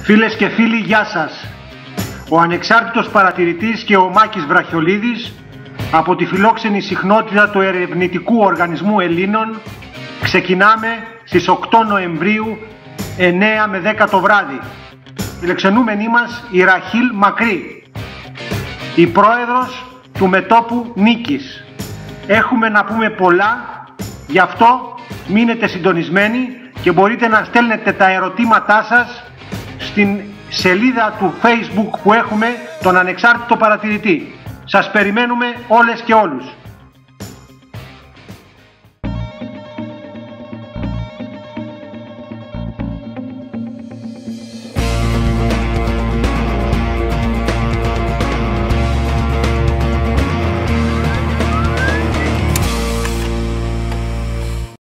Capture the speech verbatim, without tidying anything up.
Φίλες και φίλοι, γεια σας. Ο ανεξάρτητος παρατηρητής και ο Μάκης Βραχιολίδης από τη φιλόξενη συχνότητα του Ερευνητικού Οργανισμού Ελλήνων ξεκινάμε στις οκτώ Νοεμβρίου εννέα με δέκα το βράδυ. Φιλοξενούμενη μας η Ραχήλ Μακρύ, η πρόεδρος του Μετώπου Νίκης. Έχουμε να πούμε πολλά, γι' αυτό μείνετε συντονισμένοι και μπορείτε να στέλνετε τα ερωτήματά σας στην σελίδα του Facebook που έχουμε, τον Ανεξάρτητο Παρατηρητή. Σας περιμένουμε όλες και όλους.